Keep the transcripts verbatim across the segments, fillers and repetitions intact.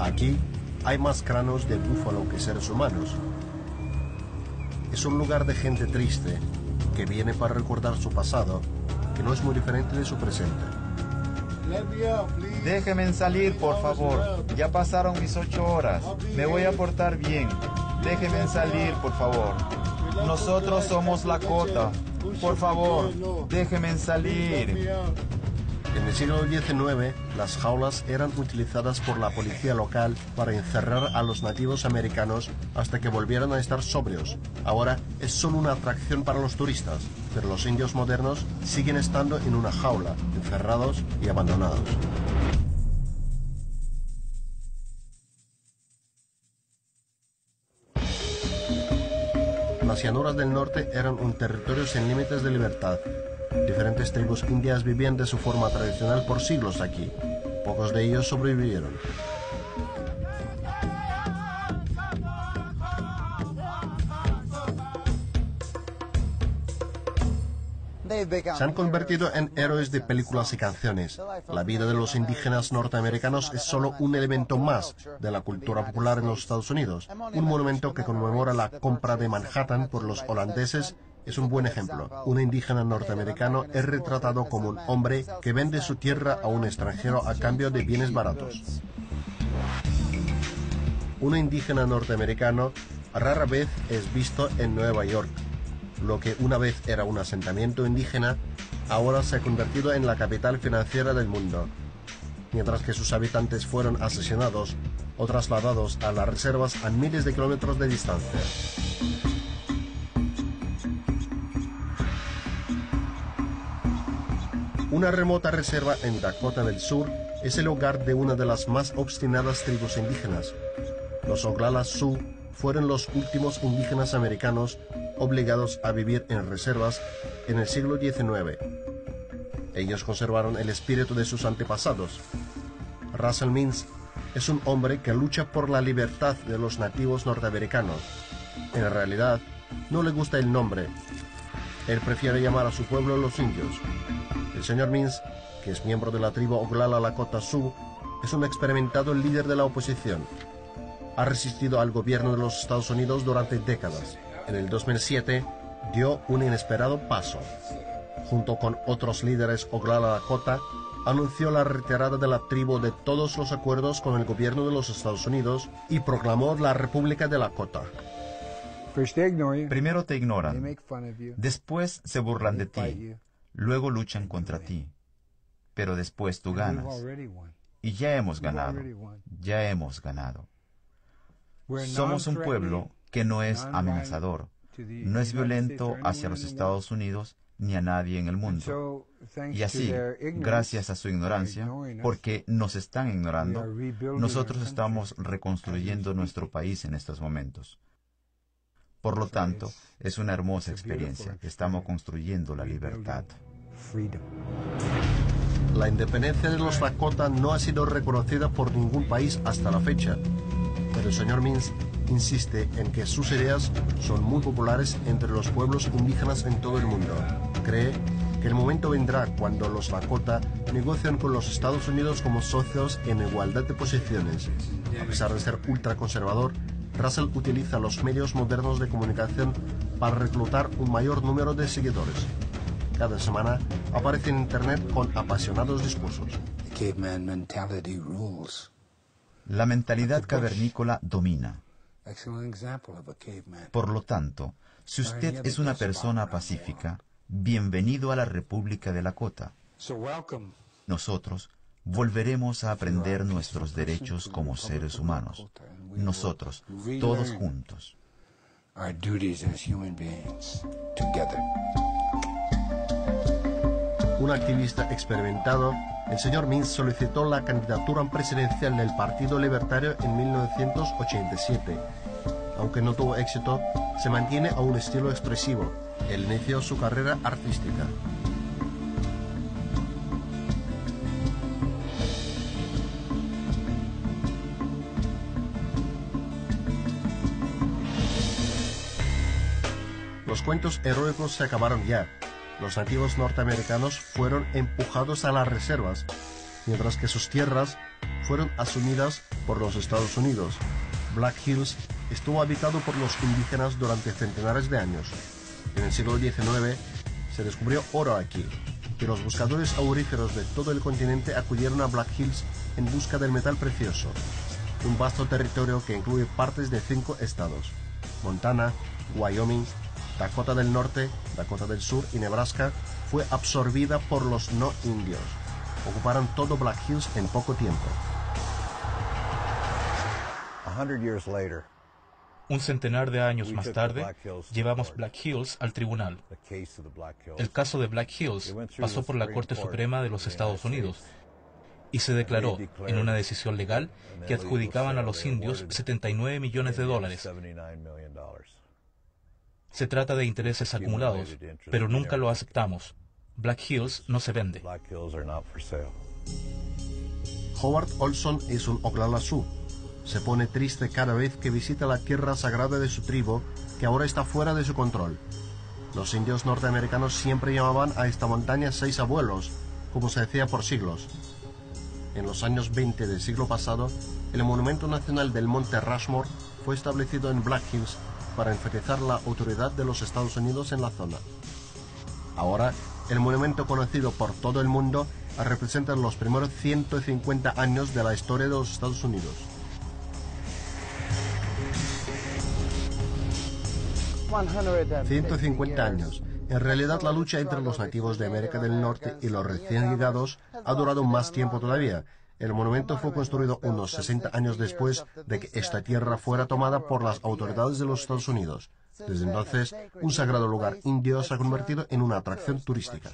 Aquí hay más cráneos de búfalo que seres humanos. Es un lugar de gente triste que viene para recordar su pasado, que no es muy diferente de su presente. Déjenme salir, por favor. Ya pasaron mis ocho horas. Me voy a portar bien. Déjenme salir, por favor. Nosotros somos Lakota. Por favor, déjenme salir. En el siglo diecinueve, las jaulas eran utilizadas por la policía local para encerrar a los nativos americanos hasta que volvieran a estar sobrios. Ahora es solo una atracción para los turistas, pero los indios modernos siguen estando en una jaula, encerrados y abandonados. Las llanuras del norte eran un territorio sin límites de libertad. Diferentes tribus indias vivían de su forma tradicional por siglos aquí. Pocos de ellos sobrevivieron. Se han convertido en héroes de películas y canciones. La vida de los indígenas norteamericanos es solo un elemento más de la cultura popular en los Estados Unidos. Un monumento que conmemora la compra de Manhattan por los holandeses es un buen ejemplo. Un indígena norteamericano es retratado como un hombre que vende su tierra a un extranjero a cambio de bienes baratos. Un indígena norteamericano rara vez es visto en Nueva York. Lo que una vez era un asentamiento indígena, ahora se ha convertido en la capital financiera del mundo. Mientras que sus habitantes fueron asesinados o trasladados a las reservas a miles de kilómetros de distancia. Una remota reserva en Dakota del Sur es el hogar de una de las más obstinadas tribus indígenas. Los Oglala Sioux fueron los últimos indígenas americanos obligados a vivir en reservas en el siglo diecinueve. Ellos conservaron el espíritu de sus antepasados. Russell Means es un hombre que lucha por la libertad de los nativos norteamericanos. En realidad, no le gusta el nombre. Él prefiere llamar a su pueblo los indios. El señor Means, que es miembro de la tribu Oglala Lakota Sioux, es un experimentado líder de la oposición. Ha resistido al gobierno de los Estados Unidos durante décadas. En el dos mil siete dio un inesperado paso. Junto con otros líderes Oglala Lakota, anunció la retirada de la tribu de todos los acuerdos con el gobierno de los Estados Unidos y proclamó la República de Lakota. Primero te ignoran, después se burlan de ti, luego luchan contra ti, pero después tú ganas. Y ya hemos ganado, ya hemos ganado. Somos un pueblo que no es amenazador, no es violento hacia los Estados Unidos ni a nadie en el mundo. Y así, gracias a su ignorancia, porque nos están ignorando, nosotros estamos reconstruyendo nuestro país en estos momentos. Por lo tanto, es una hermosa experiencia. Estamos construyendo la libertad. La independencia de los Lakota no ha sido reconocida por ningún país hasta la fecha, pero el señor Means insiste en que sus ideas son muy populares entre los pueblos indígenas en todo el mundo. Cree que el momento vendrá cuando los Lakota negocian con los Estados Unidos como socios en igualdad de posiciones. A pesar de ser ultraconservador, Russell utiliza los medios modernos de comunicación para reclutar un mayor número de seguidores. Cada semana aparece en Internet con apasionados discursos. La mentalidad cavernícola domina. Por lo tanto, si usted es una persona pacífica, bienvenido a la República de Lakota. Nosotros volveremos a aprender nuestros derechos como seres humanos. Nosotros, todos juntos. Un activista experimentado, el señor Means solicitó la candidatura presidencial del Partido Libertario en mil novecientos ochenta y siete. Aunque no tuvo éxito, se mantiene a un estilo expresivo. Él inició su carrera artística. Los cuentos heroicos se acabaron ya. Los nativos norteamericanos fueron empujados a las reservas, mientras que sus tierras fueron asumidas por los Estados Unidos. Black Hills estuvo habitado por los indígenas durante centenares de años. En el siglo diecinueve se descubrió oro aquí, y los buscadores auríferos de todo el continente acudieron a Black Hills en busca del metal precioso. Un vasto territorio que incluye partes de cinco estados: Montana, Wyoming, Dakota del Norte, Dakota del Sur y Nebraska, fue absorbida por los no indios. Ocuparon todo Black Hills en poco tiempo. Un centenar de años más tarde, llevamos Black Hills al tribunal. El caso de Black Hills pasó por la Corte Suprema de los Estados Unidos y se declaró en una decisión legal que adjudicaban a los indios setenta y nueve millones de dólares. Se trata de intereses acumulados, pero nunca lo aceptamos. Black Hills no se vende. Howard Olson es un Oglala Sioux. Se pone triste cada vez que visita la tierra sagrada de su tribu, que ahora está fuera de su control. Los indios norteamericanos siempre llamaban a esta montaña Seis Abuelos, como se decía por siglos. En los años veinte del siglo pasado, el Monumento Nacional del Monte Rushmore fue establecido en Black Hills para enfatizar la autoridad de los Estados Unidos en la zona. Ahora, el monumento conocido por todo el mundo representa los primeros ciento cincuenta años de la historia de los Estados Unidos. ciento cincuenta años. En realidad, la lucha entre los nativos de América del Norte y los recién llegados ha durado más tiempo todavía. El monumento fue construido unos sesenta años después de que esta tierra fuera tomada por las autoridades de los Estados Unidos. Desde entonces, un sagrado lugar indio se ha convertido en una atracción turística.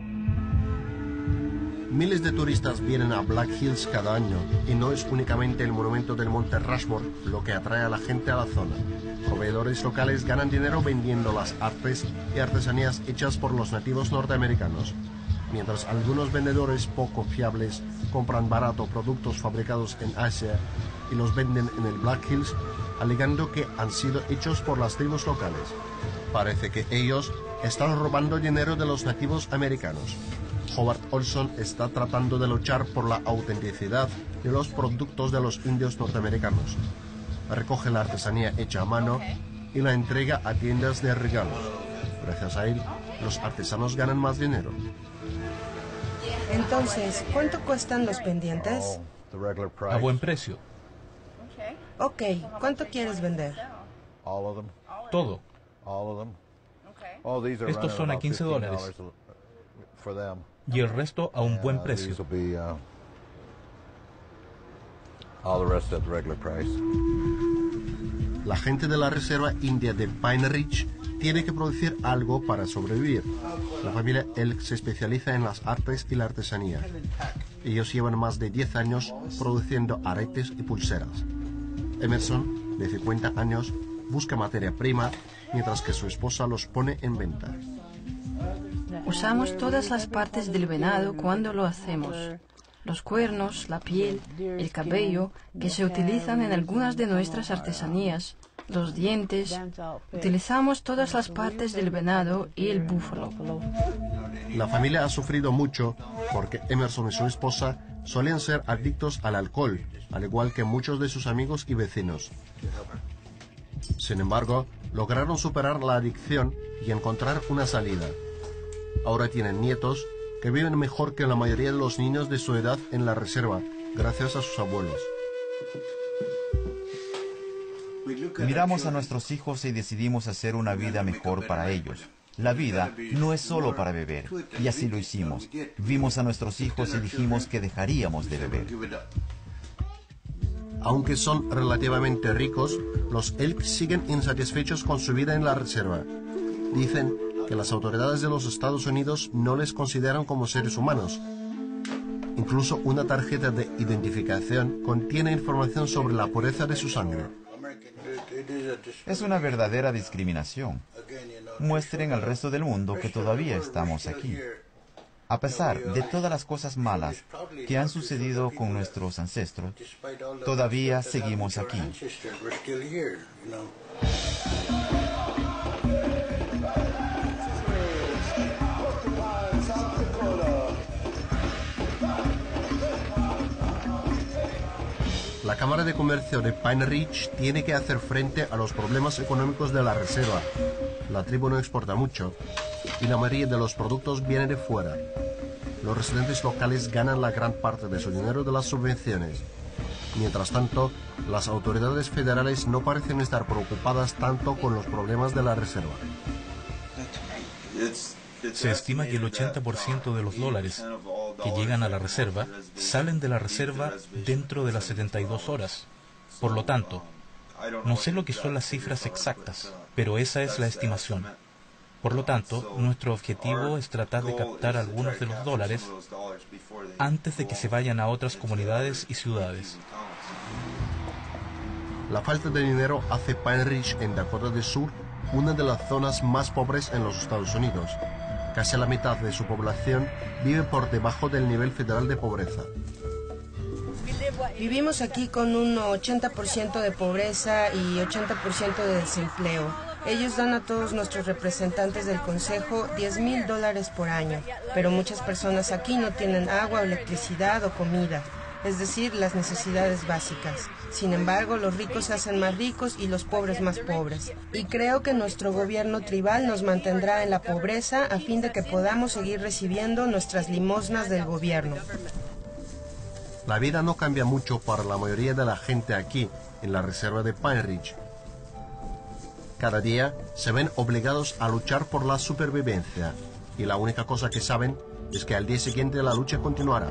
Miles de turistas vienen a Black Hills cada año, y no es únicamente el monumento del Monte Rushmore lo que atrae a la gente a la zona. Proveedores locales ganan dinero vendiendo las artes y artesanías hechas por los nativos norteamericanos, mientras algunos vendedores poco fiables compran barato productos fabricados en Asia y los venden en el Black Hills, alegando que han sido hechos por las tribus locales. Parece que ellos están robando dinero de los nativos americanos. Howard Olson está tratando de luchar por la autenticidad de los productos de los indios norteamericanos. Recoge la artesanía hecha a mano y la entrega a tiendas de regalos. Gracias a él, los artesanos ganan más dinero. Entonces, ¿cuánto cuestan los pendientes? A buen precio. Ok, ¿cuánto quieres vender? Todo. Estos son a quince dólares. Y el resto a un buen precio. La gente de la reserva india de Pine Ridge tiene que producir algo para sobrevivir. La familia Elk se especializa en las artes y la artesanía. Ellos llevan más de diez años produciendo aretes y pulseras. Emerson, de cincuenta años, busca materia prima, mientras que su esposa los pone en venta. Usamos todas las partes del venado cuando lo hacemos. Los cuernos, la piel, el cabello, que se utilizan en algunas de nuestras artesanías, los dientes. Utilizamos todas las partes del venado y el búfalo. La familia ha sufrido mucho porque Emerson y su esposa solían ser adictos al alcohol, al igual que muchos de sus amigos y vecinos. Sin embargo, lograron superar la adicción y encontrar una salida. Ahora tienen nietos que viven mejor que la mayoría de los niños de su edad en la reserva, gracias a sus abuelos. Miramos a nuestros hijos y decidimos hacer una vida mejor para ellos. La vida no es solo para beber, y así lo hicimos. Vimos a nuestros hijos y dijimos que dejaríamos de beber. Aunque son relativamente ricos, los Elk siguen insatisfechos con su vida en la reserva. Dicen que las autoridades de los Estados Unidos no les consideran como seres humanos. Incluso una tarjeta de identificación contiene información sobre la pureza de su sangre. Es una verdadera discriminación. Muestren al resto del mundo que todavía estamos aquí. A pesar de todas las cosas malas que han sucedido con nuestros ancestros, todavía seguimos aquí. La Cámara de Comercio de Pine Ridge tiene que hacer frente a los problemas económicos de la reserva. La tribu no exporta mucho y la mayoría de los productos viene de fuera. Los residentes locales ganan la gran parte de su dinero de las subvenciones. Mientras tanto, las autoridades federales no parecen estar preocupadas tanto con los problemas de la reserva. Se estima que el ochenta por ciento de los dólares que llegan a la reserva salen de la reserva dentro de las setenta y dos horas. Por lo tanto, no sé lo que son las cifras exactas, pero esa es la estimación. Por lo tanto, nuestro objetivo es tratar de captar algunos de los dólares antes de que se vayan a otras comunidades y ciudades. La falta de dinero hace Pine Ridge en Dakota del Sur una de las zonas más pobres en los Estados Unidos. Casi la mitad de su población vive por debajo del nivel federal de pobreza. Vivimos aquí con un ochenta por ciento de pobreza y ochenta por ciento de desempleo. Ellos dan a todos nuestros representantes del Consejo diez mil dólares por año, pero muchas personas aquí no tienen agua, electricidad o comida, es decir, las necesidades básicas. Sin embargo, los ricos se hacen más ricos y los pobres más pobres. Y creo que nuestro gobierno tribal nos mantendrá en la pobreza a fin de que podamos seguir recibiendo nuestras limosnas del gobierno. La vida no cambia mucho para la mayoría de la gente aquí, en la reserva de Pine Ridge. Cada día se ven obligados a luchar por la supervivencia, y la única cosa que saben es que al día siguiente la lucha continuará.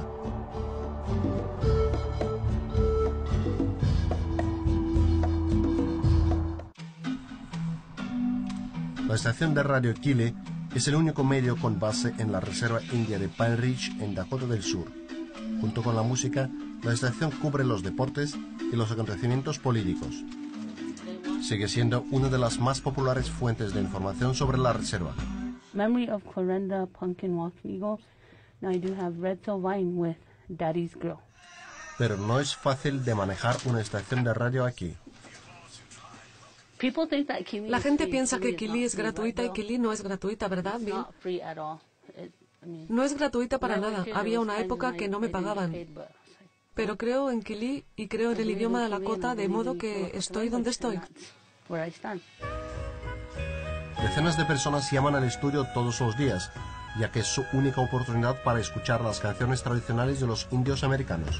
La estación de radio Kili es el único medio con base en la reserva india de Pine Ridge en Dakota del Sur. Junto con la música, la estación cubre los deportes y los acontecimientos políticos. Sigue siendo una de las más populares fuentes de información sobre la reserva. Memory of Corenda Pumpkin Walk Eagle. Now I do have red so wine with Daddy's Grill. Pero no es fácil de manejar una estación de radio aquí. La gente piensa que Kili es gratuita y Kili no es gratuita, ¿verdad, Bill? No es gratuita para nada. Había una época que no me pagaban. Pero creo en Kili y creo en el idioma de Lakota, de modo que estoy donde estoy. Decenas de personas llaman al estudio todos los días, ya que es su única oportunidad para escuchar las canciones tradicionales de los indios americanos.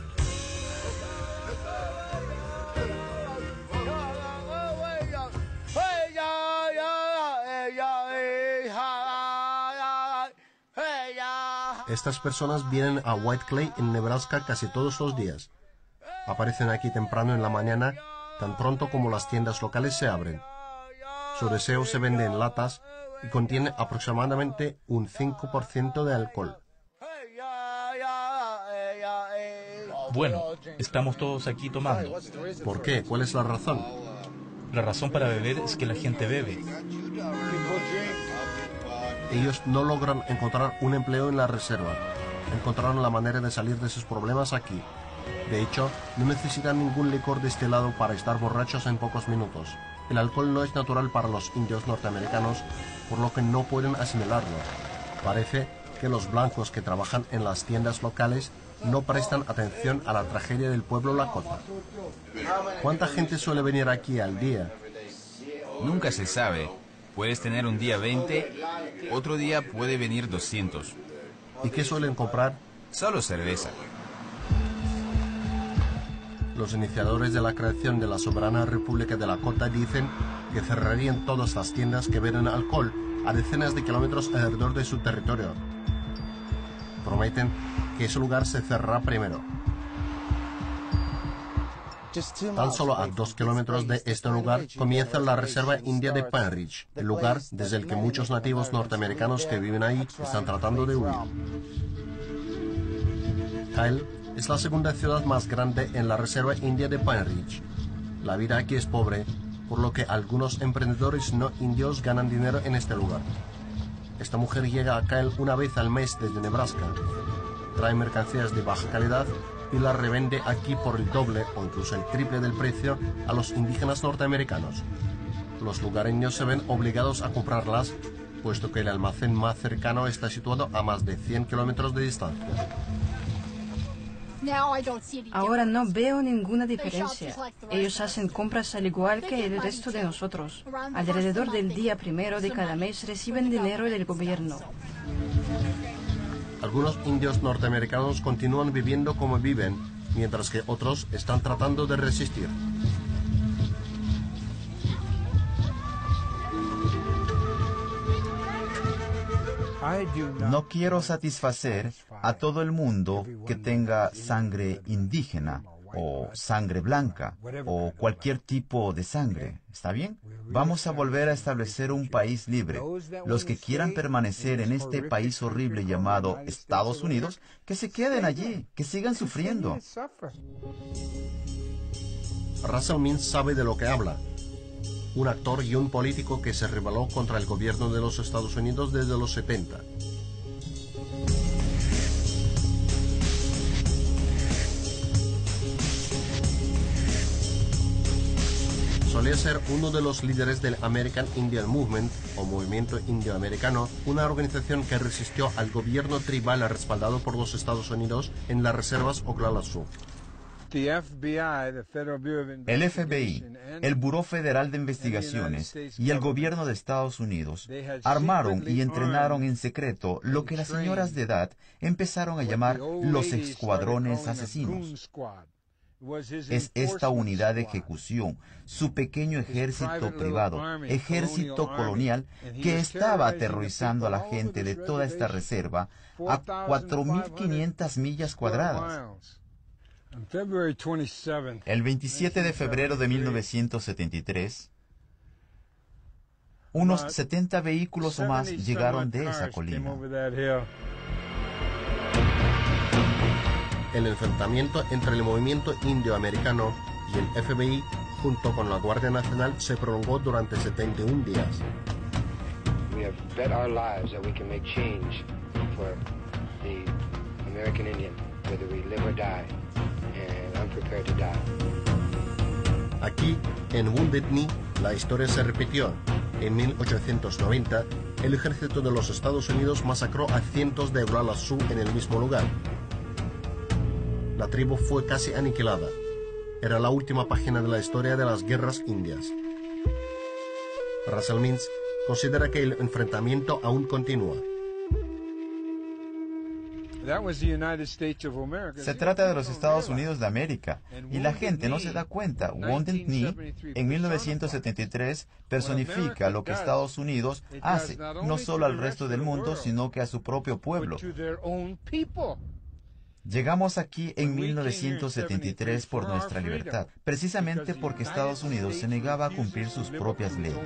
Estas personas vienen a White Clay en Nebraska casi todos los días. Aparecen aquí temprano en la mañana, tan pronto como las tiendas locales se abren. Su deseo se vende en latas y contiene aproximadamente un cinco por ciento de alcohol. Bueno, estamos todos aquí tomando. ¿Por qué? ¿Cuál es la razón? La razón para beber es que la gente bebe. Ellos no logran encontrar un empleo en la reserva. Encontraron la manera de salir de sus problemas aquí. De hecho, no necesitan ningún licor destilado para estar borrachos en pocos minutos. El alcohol no es natural para los indios norteamericanos, por lo que no pueden asimilarlo. Parece que los blancos que trabajan en las tiendas locales no prestan atención a la tragedia del pueblo Lakota. ¿Cuánta gente suele venir aquí al día? Nunca se sabe. Puedes tener un día veinte, otro día puede venir doscientos. ¿Y qué suelen comprar? Solo cerveza. Los iniciadores de la creación de la soberana República de Lakota dicen que cerrarían todas las tiendas que venden alcohol a decenas de kilómetros alrededor de su territorio. Prometen que ese lugar se cerrará primero. Tan solo a dos kilómetros de este lugar comienza la reserva india de Pine Ridge, el lugar desde el que muchos nativos norteamericanos que viven ahí están tratando de huir. Kyle es la segunda ciudad más grande en la reserva india de Pine Ridge. La vida aquí es pobre, por lo que algunos emprendedores no indios ganan dinero en este lugar. Esta mujer llega a Kyle una vez al mes desde Nebraska. Trae mercancías de baja calidad y la revende aquí por el doble o incluso el triple del precio a los indígenas norteamericanos. Los lugareños se ven obligados a comprarlas, puesto que el almacén más cercano está situado a más de cien kilómetros de distancia. Ahora no veo ninguna diferencia. Ellos hacen compras al igual que el resto de nosotros. Alrededor del día primero de cada mes reciben dinero del gobierno. Algunos indios norteamericanos continúan viviendo como viven, mientras que otros están tratando de resistir. No quiero satisfacer a todo el mundo que tenga sangre indígena o sangre blanca o cualquier tipo de sangre. ¿Está bien? Vamos a volver a establecer un país libre. Los que quieran permanecer en este país horrible llamado Estados Unidos, que se queden allí, que sigan sufriendo. Russell Means sabe de lo que habla. Un actor y un político que se rebeló contra el gobierno de los Estados Unidos desde los setenta. Solía ser uno de los líderes del American Indian Movement, o Movimiento Indio-Americano, una organización que resistió al gobierno tribal respaldado por los Estados Unidos en las reservas Oglala Sioux. El F B I, el Buró Federal de Investigaciones y el gobierno de Estados Unidos armaron y entrenaron en secreto lo que las señoras de edad empezaron a llamar los escuadrones asesinos. Es esta unidad de ejecución, su pequeño ejército privado, ejército colonial, que estaba aterrorizando a la gente de toda esta reserva a cuatro mil quinientas millas cuadradas. El veintisiete de febrero de mil novecientos setenta y tres, unos setenta vehículos o más llegaron de esa colina. El enfrentamiento entre el movimiento indio-americano y el F B I, junto con la Guardia Nacional, se prolongó durante setenta y un días. We have bet our lives that we can make change for the American Indian, whether we live or die. Aquí, en Wounded Knee, la historia se repitió. En mil ochocientos noventa, el ejército de los Estados Unidos masacró a cientos de Oglala Sioux en el mismo lugar. La tribu fue casi aniquilada. Era la última página de la historia de las guerras indias. Russell Means considera que el enfrentamiento aún continúa. Se trata de los Estados Unidos de América, y la gente no se da cuenta. Wounded Knee, en mil novecientos setenta y tres, personifica lo que Estados Unidos hace, no solo al resto del mundo, sino que a su propio pueblo. Llegamos aquí en mil novecientos setenta y tres por nuestra libertad, precisamente porque Estados Unidos se negaba a cumplir sus propias leyes.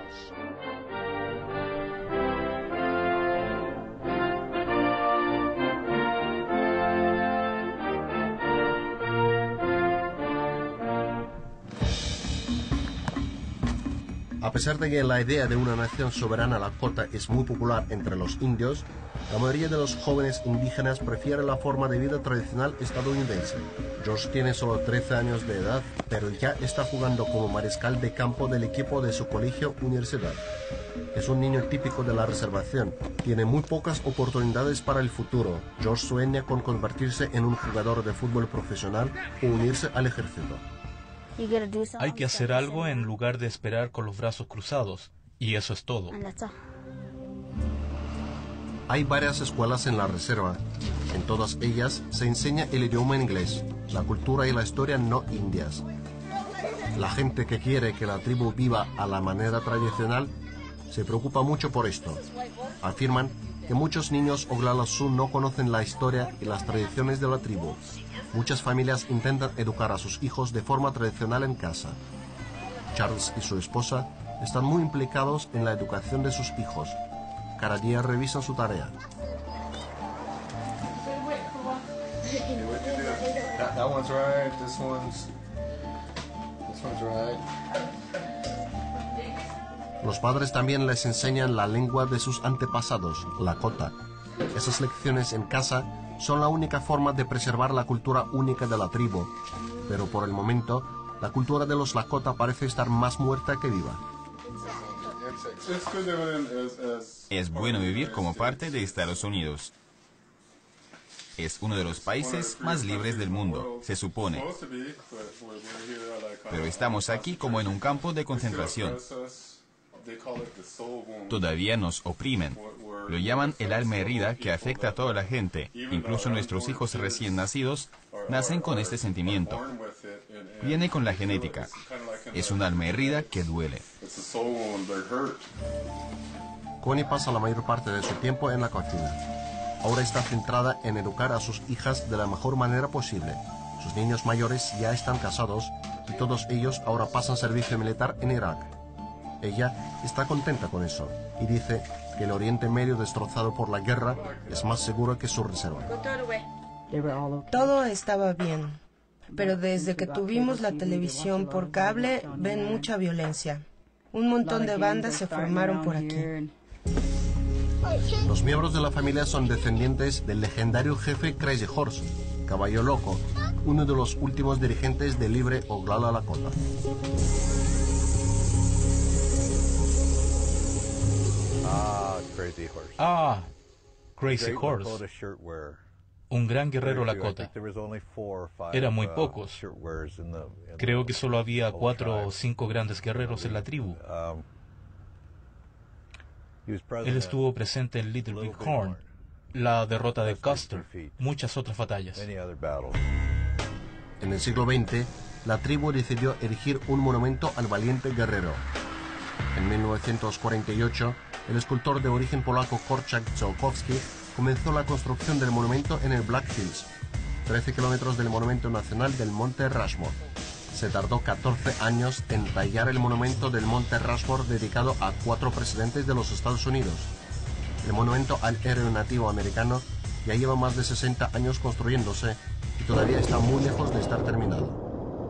A pesar de que la idea de una nación soberana lakota es muy popular entre los indios, la mayoría de los jóvenes indígenas prefieren la forma de vida tradicional estadounidense. George tiene solo trece años de edad, pero ya está jugando como mariscal de campo del equipo de su colegio-universidad. Es un niño típico de la reservación. Tiene muy pocas oportunidades para el futuro. George sueña con convertirse en un jugador de fútbol profesional o unirse al ejército. Hay que hacer algo en lugar de esperar con los brazos cruzados, y eso es todo. Hay varias escuelas en la reserva. En todas ellas se enseña el idioma inglés, la cultura y la historia no indias. La gente que quiere que la tribu viva a la manera tradicional se preocupa mucho por esto. Afirman que muchos niños Oglala Sioux no conocen la historia y las tradiciones de la tribu. Muchas familias intentan educar a sus hijos de forma tradicional en casa. Charles y su esposa están muy implicados en la educación de sus hijos. Cada día revisan su tarea. Los padres también les enseñan la lengua de sus antepasados, lakota. Esas lecciones en casa son la única forma de preservar la cultura única de la tribu, pero por el momento, la cultura de los lakota parece estar más muerta que viva. Es bueno vivir como parte de Estados Unidos. es uno de los países más libres del mundo, se supone. Pero estamos aquí como en un campo de concentración. Todavía nos oprimen. Lo llaman el alma herida que afecta a toda la gente. Incluso nuestros hijos recién nacidos nacen con este sentimiento. Viene con la genética. Es un alma herida que duele. Connie pasa la mayor parte de su tiempo en la cocina. Ahora está centrada en educar a sus hijas de la mejor manera posible. Sus niños mayores ya están casados y todos ellos ahora pasan servicio militar en Irak. Ella está contenta con eso y dice que el Oriente Medio destrozado por la guerra es más seguro que su reserva. Todo estaba bien, pero desde que tuvimos la televisión por cable ven mucha violencia. Un montón de bandas se formaron por aquí. Los miembros de la familia son descendientes del legendario jefe Crazy Horse, Caballo Loco, uno de los últimos dirigentes de Libre Oglala Lakota. Ah, Crazy Horse. Un gran guerrero Lakota. Eran muy pocos. Creo que solo había cuatro o cinco grandes guerreros en la tribu. Él estuvo presente en Little Big Horn, la derrota de Custer, muchas otras batallas. En el siglo veinte, la tribu decidió erigir un monumento al valiente guerrero. En mil novecientos cuarenta y ocho, el escultor de origen polaco Korczak Tsiolkovsky comenzó la construcción del monumento en el Black Hills, trece kilómetros del monumento nacional del Monte Rushmore. Se tardó catorce años en tallar el monumento del Monte Rushmore dedicado a cuatro presidentes de los Estados Unidos. El monumento al héroe nativo americano ya lleva más de sesenta años construyéndose y todavía está muy lejos de estar terminado.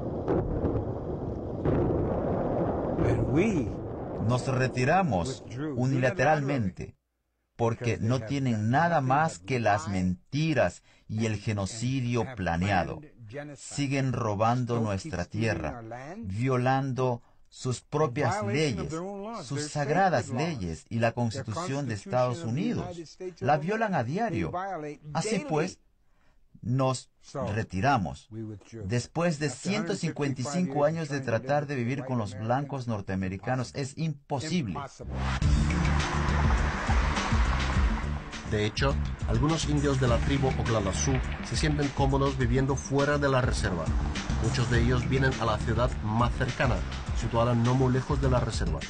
Nos retiramos unilateralmente porque no tienen nada más que las mentiras y el genocidio planeado. Siguen robando nuestra tierra, violando sus propias leyes, sus sagradas leyes y la Constitución de Estados Unidos. La violan a diario. Así pues, nos retiramos. Después de ciento cincuenta y cinco años de tratar de vivir con los blancos norteamericanos, es imposible. De hecho, algunos indios de la tribu Oglala Sioux se sienten cómodos viviendo fuera de la reserva. Muchos de ellos vienen a la ciudad más cercana, situada no muy lejos de la reserva.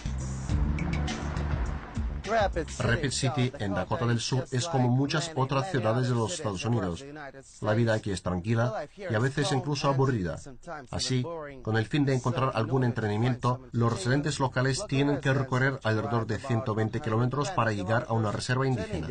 Rapid City, en Dakota del Sur, es como muchas otras ciudades de los Estados Unidos. La vida aquí es tranquila y a veces incluso aburrida. Así, con el fin de encontrar algún entretenimiento, los residentes locales tienen que recorrer alrededor de ciento veinte kilómetros para llegar a una reserva indígena.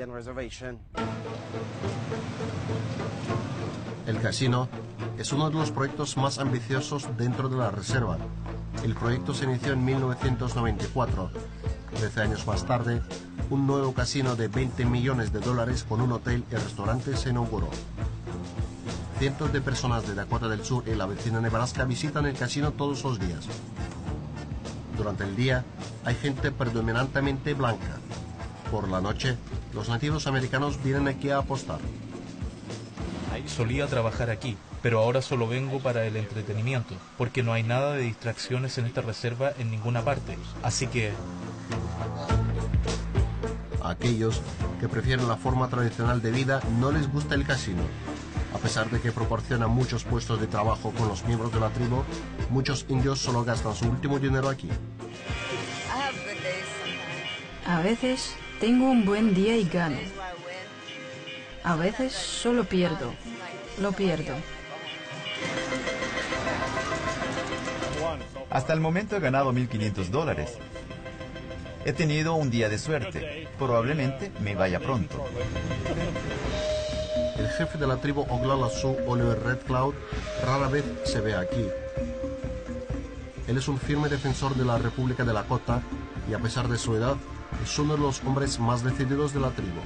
El casino es uno de los proyectos más ambiciosos dentro de la reserva. El proyecto se inició en mil novecientos noventa y cuatro. Trece años más tarde, un nuevo casino de veinte millones de dólares con un hotel y restaurante se inauguró. Cientos de personas de Dakota del Sur y la vecina Nebraska visitan el casino todos los días. Durante el día, hay gente predominantemente blanca. Por la noche, los nativos americanos vienen aquí a apostar. Solía trabajar aquí, pero ahora solo vengo para el entretenimiento, porque no hay nada de distracciones en esta reserva en ninguna parte. Así que... A aquellos que prefieren la forma tradicional de vida no les gusta el casino. A pesar de que proporciona muchos puestos de trabajo con los miembros de la tribu, muchos indios solo gastan su último dinero aquí. A veces tengo un buen día y gano. A veces solo pierdo. Lo pierdo. Hasta el momento he ganado mil quinientos dólares. He tenido un día de suerte. Probablemente me vaya pronto. El jefe de la tribu Oglala Sioux, Oliver Red Cloud, rara vez se ve aquí. Él es un firme defensor de la República de Lakota y a pesar de su edad, es uno de los hombres más decididos de la tribu.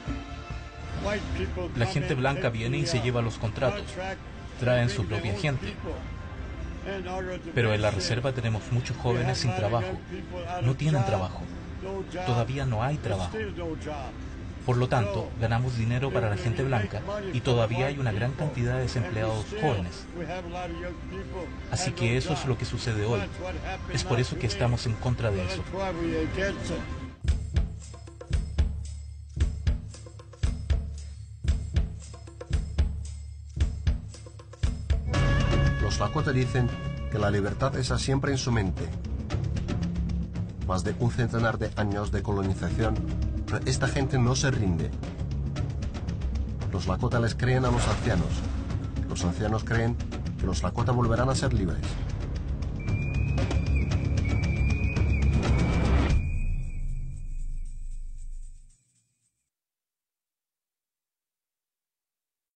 La gente blanca viene y se lleva los contratos. Traen su propia gente. Pero en la reserva tenemos muchos jóvenes sin trabajo. No tienen trabajo. Todavía no hay trabajo. Por lo tanto, ganamos dinero para la gente blanca y todavía hay una gran cantidad de desempleados jóvenes. Así que eso es lo que sucede hoy. Es por eso que estamos en contra de eso. Los Lakota dicen que la libertad está siempre en su mente. Más de un centenar de años de colonización, esta gente no se rinde. Los Lakota les creen a los ancianos. Los ancianos creen que los Lakota volverán a ser libres.